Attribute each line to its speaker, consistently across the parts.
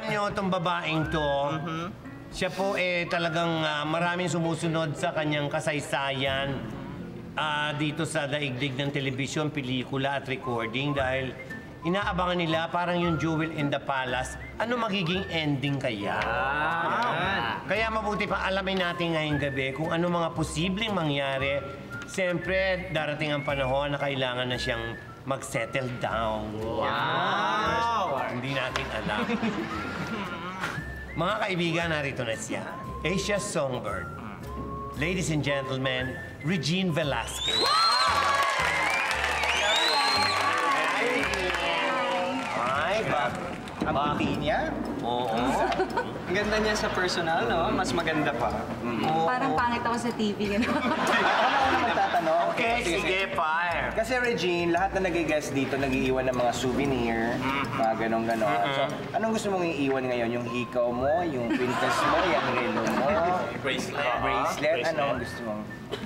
Speaker 1: niyo itong babaeng to, siya po talagang maraming sumusunod sa kanyang kasaysayan dito sa daigdig ng telebisyon, pelikula at recording dahil inaabangan nila parang yung Jewel in the Palace. Ano magiging ending kaya? Kaya mabuti pa alamin natin ngayong gabi kung ano mga posibleng mangyari. Siyempre, darating ang panahon na kailangan na siyang mag-settle down. Hindi natin alam. Mga kaibigan, narito na siya. Asia's Songbird. Ladies and gentlemen, Regine Velasquez. Ay,
Speaker 2: ang puti niya.
Speaker 1: Oo.
Speaker 2: Ang ganda niya sa personal, no? Mas maganda pa.
Speaker 3: Parang pangit ako sa TV, gano'n.
Speaker 2: Ako na magtatanong.
Speaker 1: Okay, sige, fire.
Speaker 2: Kasi Regine, lahat na nag-guest dito, nag-iiwan ng mga souvenir, mga ganon-ganon. So, anong gusto mong iiwan ngayon? Yung hikaw mo, yung princess mo, yung relo mo? Bracelet. Ano gusto mong?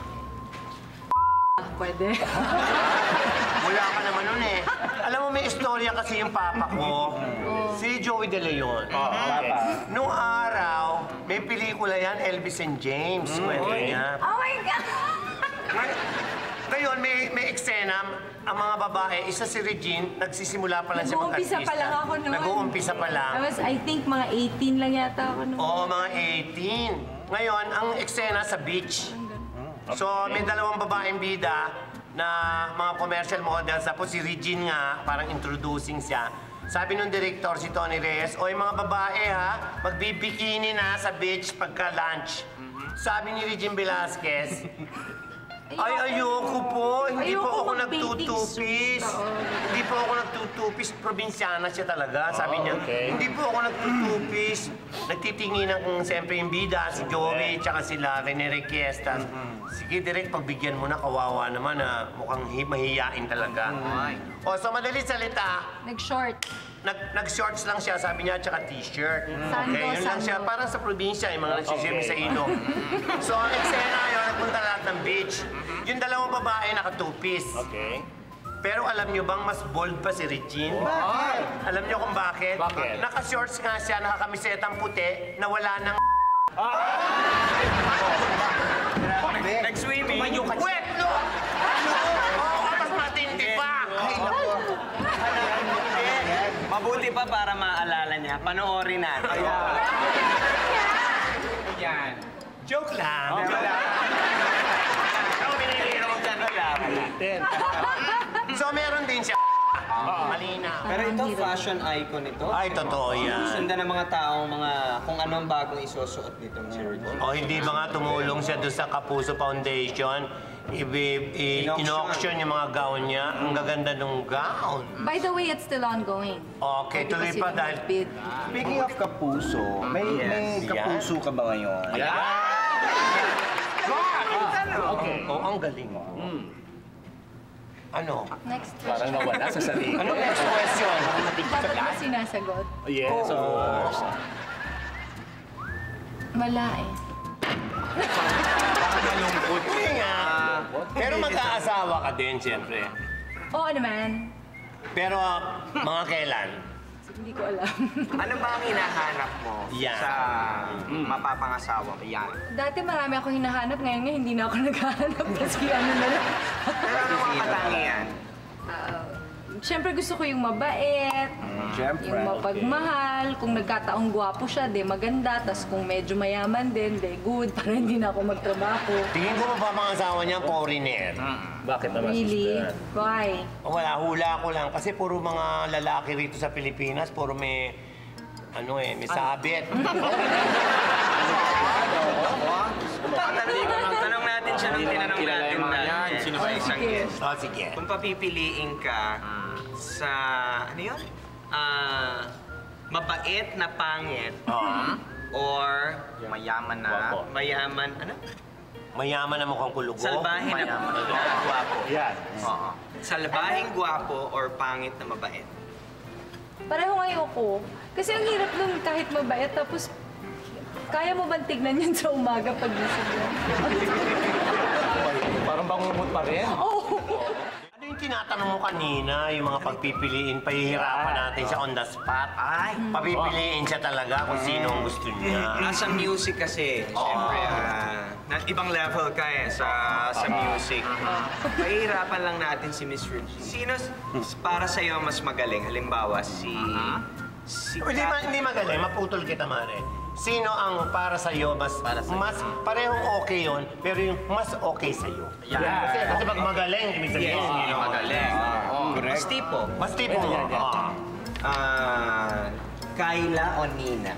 Speaker 3: Pwede.
Speaker 1: Wala ka naman nun eh. Alam mo, may istorya kasi yung papa ko. Si Joey De Leon.
Speaker 2: Papa.
Speaker 1: Nung araw, may pelikula yan, Elvis and James. Kwento niya.
Speaker 3: Oh my God!
Speaker 1: Ngayon, may eksena, ang mga babae, isa si Regine, nagsisimula pa lang siya
Speaker 3: Nag-uumpisa
Speaker 1: mag-artista.
Speaker 3: pa lang ako noon.
Speaker 1: Nag-uumpisa pa lang.
Speaker 3: I think mga 18 lang yata ako noon.
Speaker 1: Oo, mga 18. Ngayon, ang eksena sa beach. So, may dalawang babaeng bida na mga commercial models. Tapos si Regine nga, parang introducing siya. Sabi nung director, si Tony Reyes, "Oy, mga babae ha, magbibikini na sa beach pagka-lunch." Sabi ni Regine Velasquez, "Ay, ayoko po. Hindi po ako nagtutupis. Hindi po ako nagtutupis. Probinsyana siya talaga." Sabi niya, "Hindi po ako nagtutupis." Nagtitinginan kung siyempre yung bida, si Joey, tsaka sila, Rene Requiestas. Sige, direct, pagbigyan mo na, kawawa naman na mukhang mahihiyain talaga. O, so madali salita,
Speaker 3: Nag-short.
Speaker 1: nag-shorts lang siya, sabi niya, tsaka t-shirt.
Speaker 3: Sando,
Speaker 1: Okay, yun lang siya.
Speaker 3: sando.
Speaker 1: Parang sa probinsya, yung mga nagsisirmi sa ilog. So, ang eksena yun, nagpunta lahat ng beach. Yung dalawang babae, naka-two-piece.
Speaker 4: Okay.
Speaker 1: Pero alam niyo bang mas bold pa si Regine? Bakit? Alam niyo kung bakit?
Speaker 4: Bakit?
Speaker 1: Naka-shorts nga siya, nakakamisetang puti, na wala ng...
Speaker 2: Nag-swimming.
Speaker 1: Wait, no! Oo, mas matindi pa!
Speaker 2: Mabuti pa para maalala niya. Panoorin natin. Yan.
Speaker 1: Joke lang. So, meron din siya. Malinaw.
Speaker 2: Pero ito, fashion icon ito.
Speaker 1: Ay, totoo yan.
Speaker 2: Sundan ng mga taong kung anong bagong isusuot nito ni Regine.
Speaker 1: O hindi ba nga tumulong siya doon sa Kapuso Foundation? In-auction yung mga gown niya. Ang gaganda nung gown.
Speaker 3: By the way, it's still ongoing.
Speaker 1: Okay, tuloy pa dahil...
Speaker 2: Speaking of kapuso, may kapuso ka ba ngayon?
Speaker 1: Okay. Oh, ang galing. Ano?
Speaker 3: Next
Speaker 4: Parang
Speaker 3: question.
Speaker 4: nawala sa sarili.
Speaker 1: Ano next question?
Speaker 3: Dapat mo sinasagot.
Speaker 4: Yes, of course.
Speaker 3: Wala eh.
Speaker 4: Nalungkot.
Speaker 1: Hindi nga. Pero mag-aasawa ka din, siyempre.
Speaker 3: Oo naman.
Speaker 1: Pero mga kailan?
Speaker 3: Hindi ko alam.
Speaker 2: Ano ba ang hinahanap mo
Speaker 1: Yan.
Speaker 2: sa mapapangasawa mo? Yan.
Speaker 3: Dati marami ako hinahanap, ngayon nga hindi na ako naghahanap kasi ano na lang.
Speaker 2: Pero ano mga katangian?
Speaker 3: Siyempre gusto ko yung mabait, yung mapagmahal. Kung nagkataong gwapo siya, de maganda. Tapos kung medyo mayaman din, de good, para hindi na ako magtrabaho.
Speaker 1: Tingin ko pa mga asawa niya, foreigner.
Speaker 4: Bakit naman,
Speaker 3: Really?
Speaker 4: sister?
Speaker 3: Why?
Speaker 1: Wala, hula ko lang. Kasi puro mga lalaki rito sa Pilipinas, puro may... may sabit.
Speaker 2: Tanong natin siya nung tinanong natin na sino ba isang guest.
Speaker 1: Oh, sige.
Speaker 2: Kung papipiliin ka sa, ano yun? Mabait na pangit or mayaman na,
Speaker 4: Guwapo.
Speaker 2: mayaman, ano?
Speaker 1: Mayaman na mukhang kulugo.
Speaker 2: Salbahin na guwapo.
Speaker 4: Yan.
Speaker 2: Oo. Salbahing guwapo or pangit na mabait?
Speaker 3: Pareho ayoko. Kasi ang hirap nun kahit mabait, tapos kaya mo bang tignan yan sa umaga pag gising mo?
Speaker 4: Parang bangungot pa rin.
Speaker 3: Oo.
Speaker 1: Ano yung tinatanong mo kanina, yung mga pagpipiliin, pahihirapan natin siya on the spot.
Speaker 2: Ay.
Speaker 1: Papipiliin siya talaga kung sino ang gusto niya.
Speaker 2: Nasa music kasi, syempre, ibang level ka sa music. Pahihirapan lang natin si Miss Regine. Sino para sa'yo mas magaling? Halimbawa, si
Speaker 1: Hindi magaling, maputol kita, Mare. Sino ang para sa'yo mas parehong okay yon, pero yung mas okay sa'yo? Kasi pag magaling, ibig sabihin, hindi na magaling.
Speaker 2: Correct. Mas tipo.
Speaker 1: Mas tipo mo.
Speaker 2: Kyla o Nina?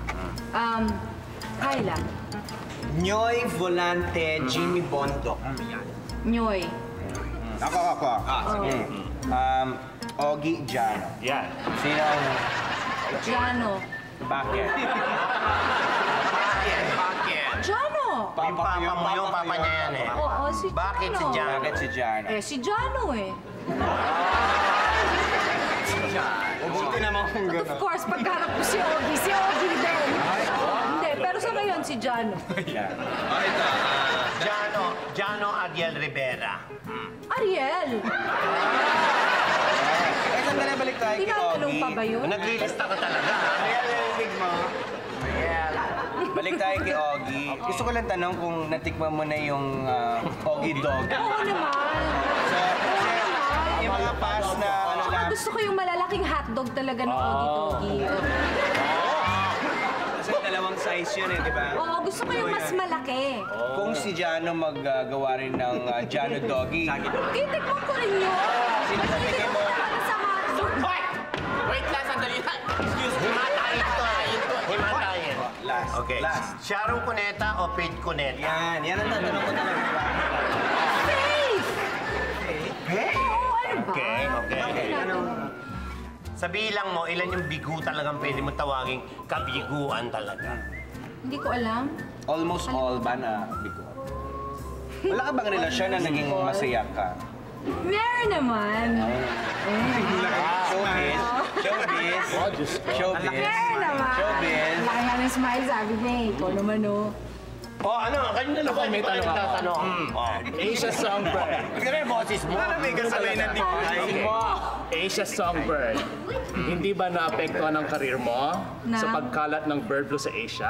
Speaker 3: Kyla.
Speaker 2: Nyoy Volante, Jimmy Bondoc.
Speaker 3: Nyoy.
Speaker 2: Ako. Sige. Ogie Jano.
Speaker 4: Yan.
Speaker 2: Sino ang...
Speaker 3: Jano.
Speaker 2: Bakit?
Speaker 3: Jano!
Speaker 1: Yung papa mo, yung papa niya yan eh.
Speaker 3: Oo, si Jano.
Speaker 1: Bakit si Jan?
Speaker 2: Bakit si Jano?
Speaker 3: Si Jano eh.
Speaker 2: Buti naman kung
Speaker 3: But of course, pagkarap ko si Ogie din. Hindi, pero sa ngayon si Jano.
Speaker 1: Jano Ariel Rivera.
Speaker 3: Ariel!
Speaker 2: sandali, balik tayo kay
Speaker 3: Tinatanong
Speaker 2: Ogie.
Speaker 3: pa ba yun?
Speaker 1: Naglilista ka talaga.
Speaker 2: Balik tayo kay Ogie. Gusto ko lang tanong kung natikman mo na yung Ogie Dog.
Speaker 3: Oo naman.
Speaker 2: So, kasi yung mga pass na ano
Speaker 3: Tsaka
Speaker 2: lang,
Speaker 3: gusto ko yung malalaking hotdog talaga ng Ogie-Togie.
Speaker 2: kasi dalawang size yun di ba?
Speaker 3: Oo, gusto ko yung mas malaki.
Speaker 2: Kung si Jano maggawa rin ng Jano Doggy,
Speaker 3: Titikman ko rin yun.
Speaker 2: sino sa tingin mo?
Speaker 3: Para sa hotdog.
Speaker 4: Wait lang, sandali lang. Excuse me.
Speaker 1: Himatayin to eh. Himatayin.
Speaker 2: Last.
Speaker 1: Okay.
Speaker 2: Last.
Speaker 1: Sharon Cuneta o Faith Cuneta?
Speaker 2: Yan ang tatanong ko talaga.
Speaker 3: Faith! Oo, ano ba?
Speaker 1: Okay.
Speaker 3: Bakit natin?
Speaker 1: Sa bilang mo, ilan yung bigo talagang pwede mo tawaging kabiguan talaga?
Speaker 3: Hindi ko alam.
Speaker 2: Almost all ba na bigo? Wala ka bang relasyon na naging masaya ka?
Speaker 3: Meron naman.
Speaker 2: Showbiz. Showbiz. Showbiz.
Speaker 3: Meron naman.
Speaker 2: Showbiz.
Speaker 3: Laki nga ng smile, sabi niya eh. Ikaw naman oh.
Speaker 1: Ano? Kanina lang
Speaker 4: Ako, may tanong ako.
Speaker 1: tatanong.
Speaker 4: Asia Songbird.
Speaker 1: Kasi boses mo.
Speaker 2: May kasabay na
Speaker 4: Asia Songbird. Hindi ba naapektuhan ang karir mo sa pagkalat ng bird flu sa Asia?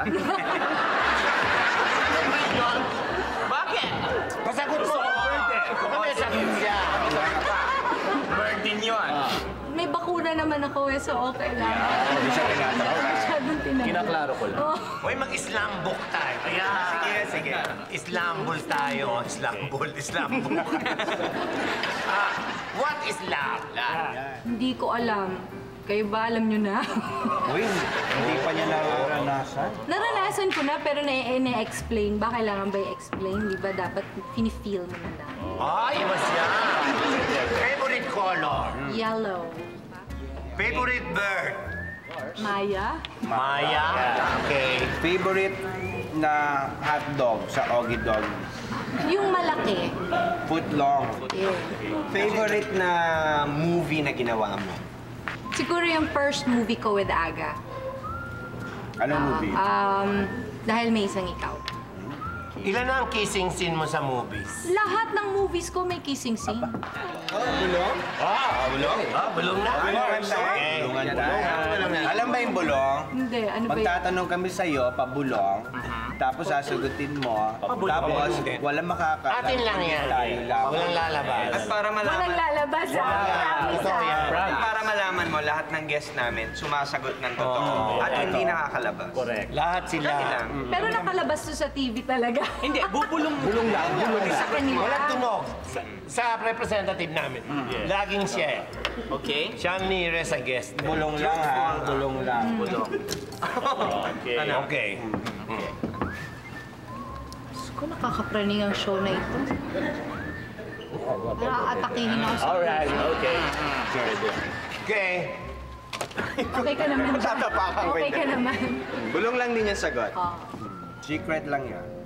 Speaker 1: Bakit? Pasagot mo. Baka may sakit siya.
Speaker 2: Bird din yun.
Speaker 3: May bakuna naman ako eh, so okay lang.
Speaker 2: Hindi siya tinatanong.
Speaker 3: Masyadong tinatanong.
Speaker 4: Kinaklaro ko lang.
Speaker 3: Oh.
Speaker 1: Uy, mag-Islambok tayo.
Speaker 2: Sige.
Speaker 1: Islambol tayo. Islambol. What is love?
Speaker 3: Hindi ko alam. Kayo ba alam nyo na?
Speaker 2: Uy, hindi pa niya naranasan.
Speaker 3: Naranasan ko na pero na-explain. Ba kailangan ba i-explain? Di ba dapat feel mo na lang?
Speaker 1: Ay, iba siya. Favorite color?
Speaker 3: Yellow.
Speaker 1: Favorite bird?
Speaker 3: Maya?
Speaker 1: Maya? Okay.
Speaker 2: Favorite na hotdog sa Ogie Dog?
Speaker 3: Yung malaki.
Speaker 2: Footlong.
Speaker 3: Yeah.
Speaker 2: Favorite na movie na ginawa mo?
Speaker 3: Siguro yung first movie ko with Aga.
Speaker 2: Anong movie?
Speaker 3: Dahil may isang ikaw.
Speaker 1: Ilan na ang kissing scene mo sa movies?
Speaker 3: Lahat ng movies ko may kissing scene.
Speaker 2: Bulong?
Speaker 1: Bulong na. Okay.
Speaker 2: Bulungan tayo. Alam ba yung bulong?
Speaker 3: Hindi, ano ba yun?
Speaker 2: Magtatanong kami sa'yo, pabulong. Tapos sasagutin mo. Tapos walang makaka...
Speaker 1: Atin lang yan. Walang lalabas.
Speaker 2: At para
Speaker 3: Walang lalabas sa
Speaker 1: Ito yan.
Speaker 2: Para malaman mo, lahat ng guest namin sumasagot ng totoo. At hindi nakakalabas.
Speaker 4: Correct.
Speaker 1: Lahat sila.
Speaker 3: Pero nakalabas to sa TV talaga.
Speaker 2: Hindi, bulong lang.
Speaker 3: Sa kanila.
Speaker 1: Walang tunog. Sa representative namin. Laging siya.
Speaker 2: Okay?
Speaker 1: Siya ang nearest sa guest.
Speaker 2: Bulong lang ha. Bulong lang.
Speaker 4: Okay.
Speaker 1: Okay.
Speaker 3: Ko nakakapraning ang show na ito. Atakihin ako sa...
Speaker 4: Alright, okay.
Speaker 1: Okay.
Speaker 3: Okay ka naman dyan. Okay ka naman.
Speaker 2: Bulong lang din yung sagot.
Speaker 3: Oh.
Speaker 2: Secret lang yan.